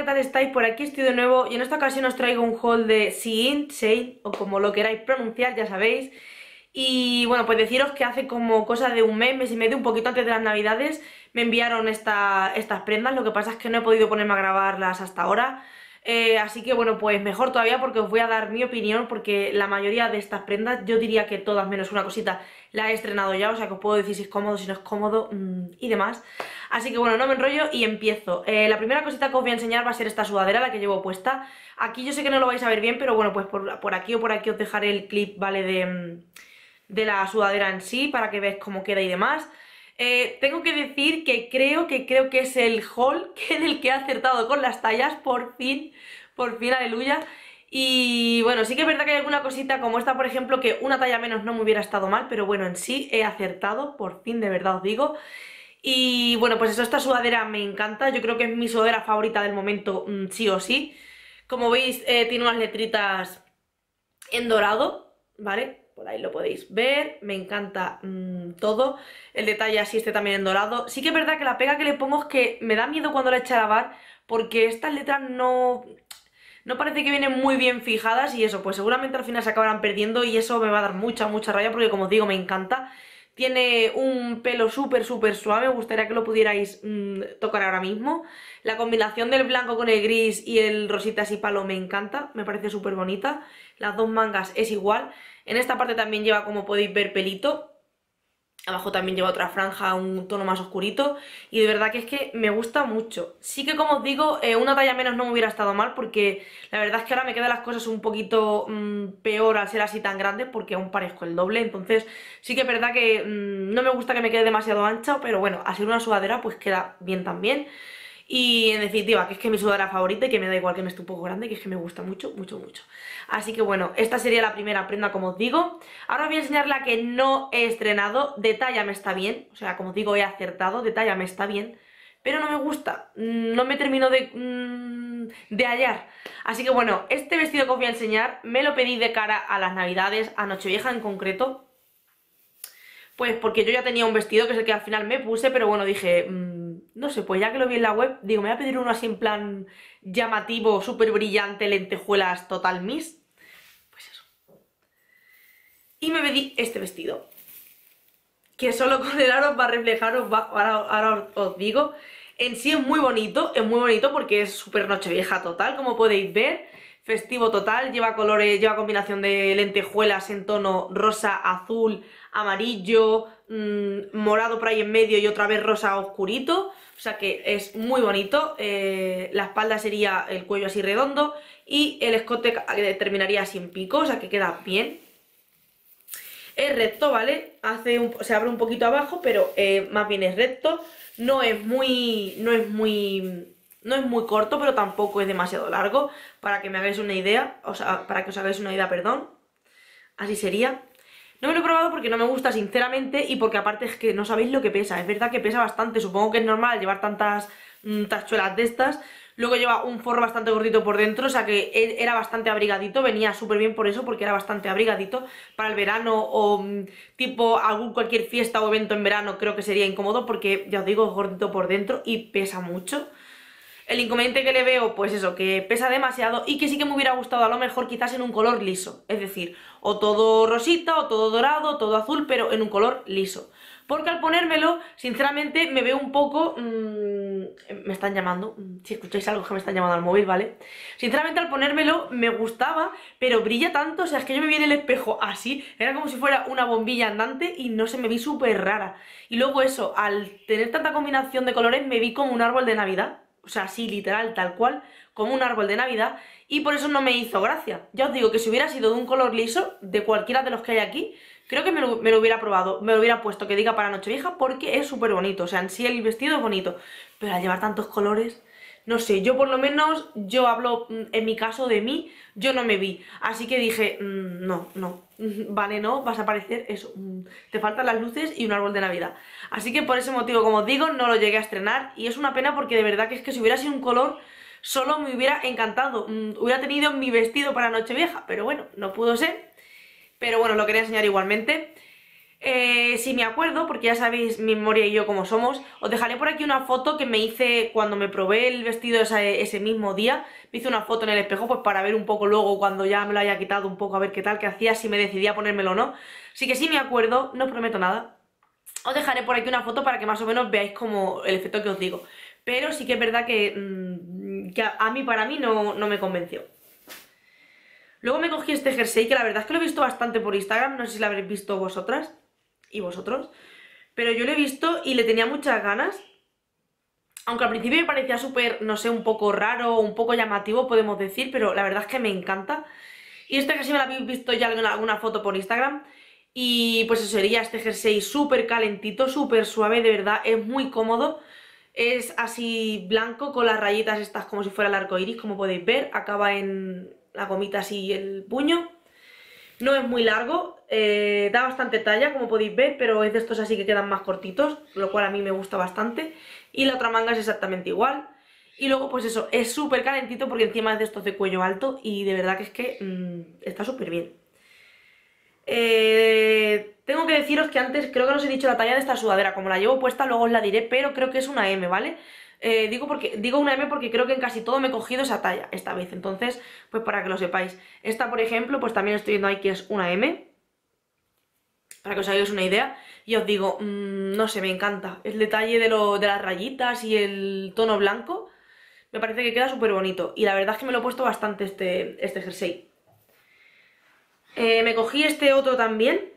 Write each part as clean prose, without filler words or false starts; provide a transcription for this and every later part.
tal estáis? Por aquí estoy de nuevo y en esta ocasión os traigo un haul de Shein, o como lo queráis pronunciar, ya sabéis. Y bueno, pues deciros que hace como cosa de un mes y medio, un poquito antes de las navidades, me enviaron estas prendas. Lo que pasa es que no he podido ponerme a grabarlas hasta ahora. Así que bueno, pues mejor todavía porque os voy a dar mi opinión, porque la mayoría de estas prendas, yo diría que todas menos una cosita, la he estrenado ya, o sea que os puedo decir si es cómodo, si no es cómodo y demás. Así que bueno, no me enrollo y empiezo. La primera cosita que os voy a enseñar va a ser esta sudadera, la que llevo puesta. Aquí yo sé que no lo vais a ver bien, pero bueno, pues por aquí o por aquí os dejaré el clip, ¿vale? De la sudadera en sí, para que veáis cómo queda y demás. Tengo que decir que creo que es el haul en el que he acertado con las tallas, por fin, aleluya. Y bueno, sí que es verdad que hay alguna cosita como esta, por ejemplo, que una talla menos no me hubiera estado mal, pero bueno, en sí he acertado, por fin, de verdad os digo. Y bueno, pues eso, esta sudadera me encanta, yo creo que es mi sudadera favorita del momento, sí o sí. Como veis, tiene unas letritas en dorado, ¿vale? Por ahí lo podéis ver, me encanta todo. El detalle así este también en dorado. Sí que es verdad que la pega que le pongo es que me da miedo cuando la eche a lavar, porque estas letras no parece que vienen muy bien fijadas y eso, pues seguramente al final se acabarán perdiendo y eso me va a dar mucha rabia porque como os digo, me encanta. Tiene un pelo súper suave, me gustaría que lo pudierais tocar ahora mismo. La combinación del blanco con el gris y el rosita así palo me encanta, me parece súper bonita. Las dos mangas es igual. En esta parte también lleva, como podéis ver, pelito. Abajo también lleva otra franja, un tono más oscurito. Y de verdad que es que me gusta mucho. Sí que, como os digo, una talla menos no me hubiera estado mal, porque la verdad es que ahora me quedan las cosas un poquito peor al ser así tan grandes, porque aún parezco el doble. Entonces sí que es verdad que no me gusta que me quede demasiado ancha, pero bueno, al ser una sudadera pues queda bien también. Y en definitiva, que es que mi sudadera favorita y que me da igual que me esté un poco grande, que es que me gusta mucho. Así que bueno, esta sería la primera prenda, como os digo. Ahora os voy a enseñar la que no he estrenado. De talla me está bien, o sea, como os digo, he acertado, de talla me está bien, pero no me gusta, no me termino de hallar. Así que bueno, este vestido que os voy a enseñar me lo pedí de cara a las navidades, a Nochevieja en concreto. Pues porque yo ya tenía un vestido que es el que al final me puse, pero bueno, dije, no sé, pues ya que lo vi en la web, digo, me voy a pedir uno así en plan llamativo, súper brillante, lentejuelas, total miss. Pues eso. Y me pedí este vestido, que solo con el aro va a reflejar, ahora os digo. En sí es muy bonito porque es súper Nochevieja total, como podéis ver. Festivo total, lleva colores, lleva combinación de lentejuelas en tono rosa, azul, amarillo, morado por ahí en medio y otra vez rosa oscurito. O sea que es muy bonito. La espalda sería el cuello así redondo y el escote terminaría así en pico, o sea que queda bien. Es recto, ¿vale? Se abre un poquito abajo, pero más bien es recto. No es muy corto, pero tampoco es demasiado largo, para que me hagáis una idea, o sea, para que os hagáis una idea, perdón. Así sería. No me lo he probado porque no me gusta, sinceramente, y porque aparte es que no sabéis lo que pesa. Es verdad que pesa bastante, supongo que es normal llevar tantas tachuelas de estas. Luego lleva un forro bastante gordito por dentro, o sea que era bastante abrigadito, venía súper bien por eso, porque era bastante abrigadito. Para el verano o tipo cualquier fiesta o evento en verano creo que sería incómodo porque, ya os digo, es gordito por dentro y pesa mucho. El inconveniente que le veo, pues eso, que pesa demasiado y que sí que me hubiera gustado a lo mejor quizás en un color liso. Es decir, o todo rosita, o todo dorado, o todo azul, pero en un color liso. Porque al ponérmelo, sinceramente, me veo un poco... me están llamando, si escucháis algo que me están llamando al móvil, ¿vale? Sinceramente al ponérmelo me gustaba, pero brilla tanto, o sea, es que yo me vi en el espejo así, era como si fuera una bombilla andante y no sé, me vi súper rara. Y luego eso, al tener tanta combinación de colores, me vi como un árbol de Navidad. O sea, así, literal, tal cual, como un árbol de Navidad, y por eso no me hizo gracia. Ya os digo que si hubiera sido de un color liso, de cualquiera de los que hay aquí, creo que me lo hubiera probado, me lo hubiera puesto que diga para Nochevieja, porque es súper bonito. O sea, en sí el vestido es bonito, pero al llevar tantos colores, no sé, yo por lo menos, yo hablo en mi caso de mí, yo no me vi. Así que dije, no, vale, no, vas a aparecer eso, te faltan las luces y un árbol de Navidad. Así que por ese motivo, como os digo, no lo llegué a estrenar y es una pena porque de verdad que es que si hubiera sido un color solo me hubiera encantado. Hubiera tenido mi vestido para Nochevieja, pero bueno, no pudo ser. Pero bueno, lo quería enseñar igualmente. Si me acuerdo, porque ya sabéis mi memoria y yo cómo somos, os dejaré por aquí una foto que me hice cuando me probé el vestido ese mismo día. Me hice una foto en el espejo pues para ver un poco luego cuando ya me lo haya quitado un poco a ver qué tal, qué hacía, si me decidía a ponérmelo o no. Así que si me acuerdo, no os prometo nada. Os dejaré por aquí una foto para que más o menos veáis como el efecto que os digo. Pero sí que es verdad que para mí no me convenció. Luego me cogí este jersey, que la verdad es que lo he visto bastante por Instagram, no sé si lo habréis visto vosotras y vosotros, pero yo lo he visto y le tenía muchas ganas. Aunque al principio me parecía súper, no sé, un poco raro, un poco llamativo, podemos decir, pero la verdad es que me encanta. Y este jersey me lo habéis visto ya en alguna foto por Instagram. Y pues eso sería este jersey súper calentito, súper suave, de verdad, es muy cómodo. Es así blanco con las rayitas estas como si fuera el arco iris, como podéis ver. Acaba en la gomita así el puño. No es muy largo, da bastante talla como podéis ver, pero es de estos así que quedan más cortitos, lo cual a mí me gusta bastante. Y la otra manga es exactamente igual. Y luego pues eso, es súper calentito porque encima es de estos de cuello alto y de verdad que es que está súper bien. Tengo que deciros que antes creo que no os he dicho la talla de esta sudadera, como la llevo puesta luego os la diré, pero creo que es una M, ¿vale? Digo una M porque creo que en casi todo me he cogido esa talla esta vez, entonces pues para que lo sepáis. Esta por ejemplo pues también estoy viendo ahí que es una M, para que os hagáis una idea. Y os digo, no sé, me encanta el detalle de las rayitas y el tono blanco, me parece que queda súper bonito y la verdad es que me lo he puesto bastante este jersey. Me cogí este otro también,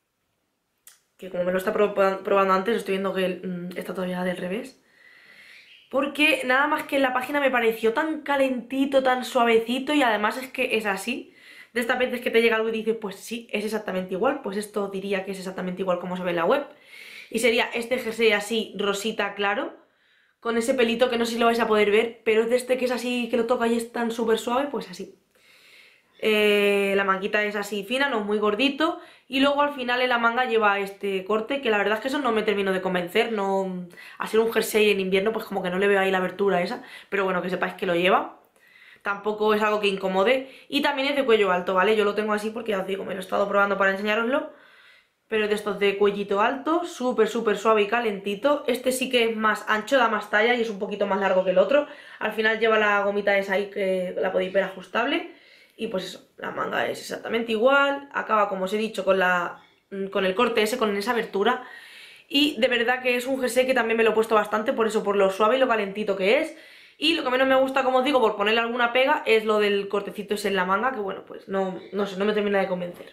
que como me lo está probando antes, estoy viendo que está todavía del revés. Porque nada más que en la página me pareció tan calentito, tan suavecito y además es que es así. De estas veces que te llega algo y dices, pues sí, es exactamente igual, pues esto diría que es exactamente igual como se ve en la web. Y sería este jersey así, rosita claro, con ese pelito que no sé si lo vais a poder ver, pero es de este que es así, que lo toca y es tan súper suave, pues así. La manguita es así fina, no es muy gordito. Y luego al final en la manga lleva este corte, que la verdad es que eso no me termino de convencer. No, a ser un jersey en invierno pues como que no le veo ahí la abertura esa. Pero bueno, que sepáis que lo lleva. Tampoco es algo que incomode. Y también es de cuello alto, ¿vale? Yo lo tengo así porque ya os digo, me lo he estado probando para enseñároslo. Pero es de estos de cuellito alto, súper súper suave y calentito. Este sí que es más ancho, da más talla y es un poquito más largo que el otro. Al final lleva la gomita esa ahí que la podéis ver ajustable. Y pues eso, la manga es exactamente igual, acaba como os he dicho con el corte ese, con esa abertura. Y de verdad que es un jersey que también me lo he puesto bastante, por eso, por lo suave y lo calentito que es. Y lo que menos me gusta, como os digo, por ponerle alguna pega, es lo del cortecito ese en la manga, que bueno, pues no sé, no me termina de convencer.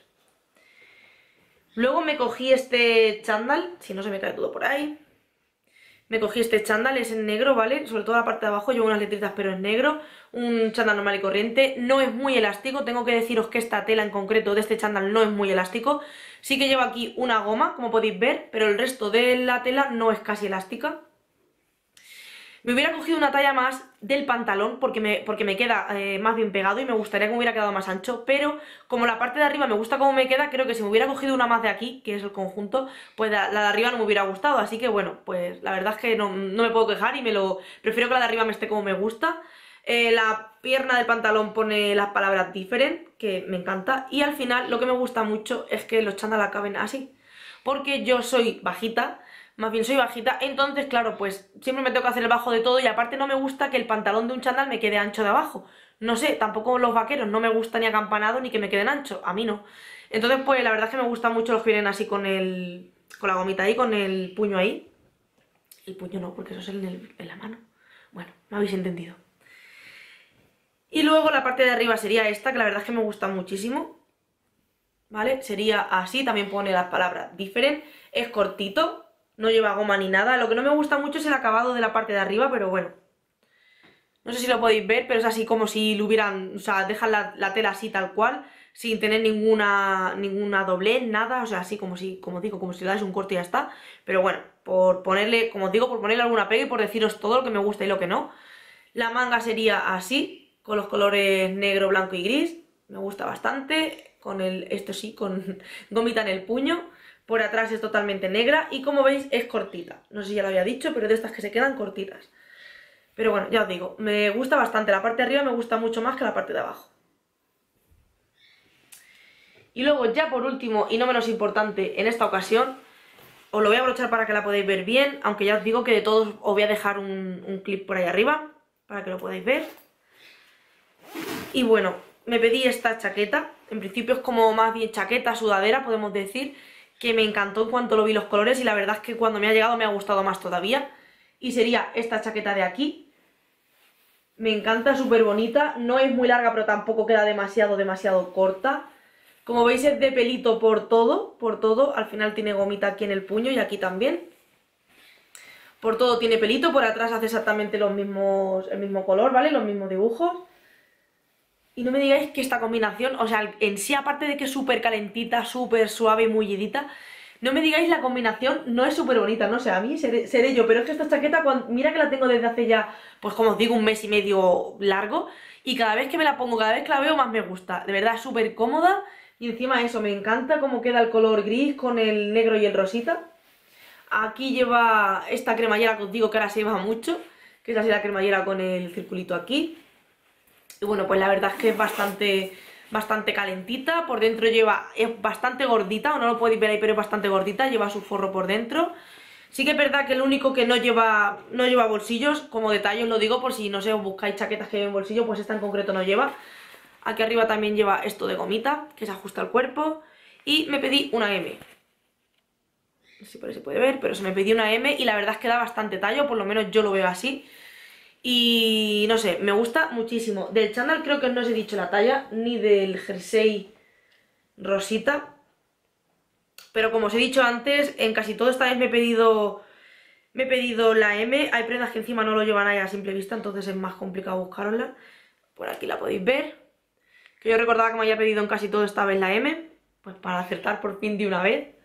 Luego me cogí este chándal, si no se me cae todo por ahí. Me cogí este chándal, es en negro, ¿vale? Sobre todo la parte de abajo lleva unas letritas pero es negro. Un chándal normal y corriente, no es muy elástico. Tengo que deciros que esta tela en concreto de este chándal no es muy elástico. Sí que lleva aquí una goma, como podéis ver, pero el resto de la tela no es casi elástica. Me hubiera cogido una talla más del pantalón porque me queda más bien pegado y me gustaría que me hubiera quedado más ancho, pero como la parte de arriba me gusta cómo me queda, creo que si me hubiera cogido una más de aquí, que es el conjunto, pues la de arriba no me hubiera gustado, así que bueno, pues la verdad es que no me puedo quejar y prefiero que la de arriba me esté como me gusta. La pierna del pantalón pone las palabras different, que me encanta, y al final lo que me gusta mucho es que los chándal acaben así, porque yo soy bajita. Más bien soy bajita, entonces claro, pues siempre me tengo que hacer el bajo de todo y aparte no me gusta que el pantalón de un chándal me quede ancho de abajo. No sé, tampoco los vaqueros no me gusta ni acampanado ni que me queden anchos, a mí no. Entonces pues la verdad es que me gustan mucho los que vienen así con la gomita ahí, con el puño ahí. El puño no, porque eso es en la mano. Bueno, me habéis entendido. Y luego la parte de arriba sería esta, que la verdad es que me gusta muchísimo. ¿Vale? Sería así, también pone las palabras different, es cortito. No lleva goma ni nada. Lo que no me gusta mucho es el acabado de la parte de arriba, pero bueno. No sé si lo podéis ver, pero es así como si lo hubieran... O sea, dejan la tela así tal cual, sin tener ninguna doblez, nada. O sea, así como si, como digo, como si le dais un corte y ya está. Pero bueno, por ponerle, como os digo, por ponerle alguna pega y por deciros todo lo que me gusta y lo que no. La manga sería así, con los colores negro, blanco y gris. Me gusta bastante. Con esto sí, con gomita en el puño. Por atrás es totalmente negra y como veis es cortita. No sé si ya lo había dicho, pero de estas que se quedan cortitas. Pero bueno, ya os digo, me gusta bastante. La parte de arriba me gusta mucho más que la parte de abajo. Y luego ya por último, y no menos importante en esta ocasión, os lo voy a abrochar para que la podáis ver bien, aunque ya os digo que de todos os voy a dejar un clip por ahí arriba, para que lo podáis ver. Y bueno, me pedí esta chaqueta, en principio es como más bien chaqueta, sudadera, podemos decir, que me encantó en cuanto lo vi los colores y la verdad es que cuando me ha llegado me ha gustado más todavía. Y sería esta chaqueta de aquí, me encanta, súper bonita, no es muy larga pero tampoco queda demasiado corta. Como veis es de pelito por todo, al final tiene gomita aquí en el puño y aquí también. Por todo tiene pelito, por atrás hace exactamente el mismo color, ¿vale? Los mismos dibujos. Y no me digáis que esta combinación, o sea, en sí aparte de que es súper calentita, súper suave y mullidita, no me digáis la combinación, no es súper bonita, no sé, a mí seré yo, pero es que esta chaqueta, mira que la tengo desde hace ya, pues como os digo, un mes y medio largo, y cada vez que me la pongo, cada vez que la veo más me gusta, de verdad es súper cómoda. Y encima eso, me encanta cómo queda el color gris con el negro y el rosita. Aquí lleva esta cremallera que os digo que ahora se lleva mucho, que es así la cremallera con el circulito aquí. Y bueno, pues la verdad es que es bastante calentita. Por dentro es bastante gordita, o no lo podéis ver ahí, pero es bastante gordita, lleva su forro por dentro. Sí que es verdad que el único que no lleva bolsillos, como detalle os lo digo, por si no sé, os buscáis chaquetas que lleven bolsillo, pues esta en concreto no lleva. Aquí arriba también lleva esto de gomita, que se ajusta al cuerpo. Y me pedí una M. No sé si por ahí se puede ver, pero se me pedí una M y la verdad es que da bastante tallo, por lo menos yo lo veo así. Y no sé, me gusta muchísimo. Del chándal creo que no os he dicho la talla, ni del jersey rosita. Pero como os he dicho antes, en casi todo esta vez me he pedido la M. Hay prendas que encima no lo llevan ahí a simple vista, entonces es más complicado buscarosla. Por aquí la podéis ver. Que yo recordaba que me había pedido en casi todo esta vez la M, pues para acertar por fin de una vez.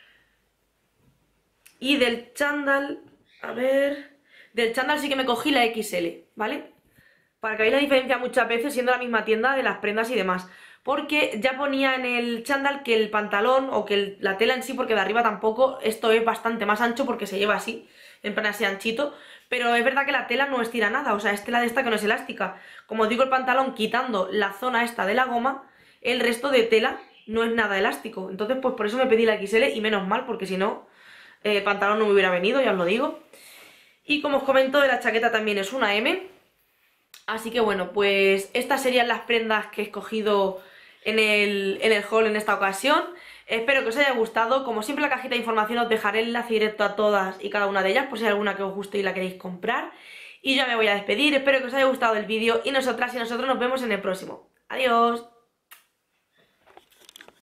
Y del chándal, a ver... Del chándal sí que me cogí la XL, ¿vale? Para que veáis la diferencia muchas veces siendo la misma tienda de las prendas y demás. Porque ya ponía en el chándal que el pantalón o que la tela en sí, porque de arriba tampoco, esto es bastante más ancho porque se lleva así, en plan así anchito. Pero es verdad que la tela no estira nada, o sea, es tela de esta que no es elástica. Como os digo, el pantalón, quitando la zona esta de la goma, el resto de tela no es nada elástico. Entonces, pues por eso me pedí la XL y menos mal, porque si no, el pantalón no me hubiera venido, ya os lo digo. Y como os comento, de la chaqueta también es una M. Así que bueno, pues estas serían las prendas que he escogido en el haul en esta ocasión. Espero que os haya gustado. Como siempre en la cajita de información os dejaré el enlace directo a todas y cada una de ellas, por si hay alguna que os guste y la queréis comprar. Y ya me voy a despedir, espero que os haya gustado el vídeo y nosotras y nosotros nos vemos en el próximo. ¡Adiós!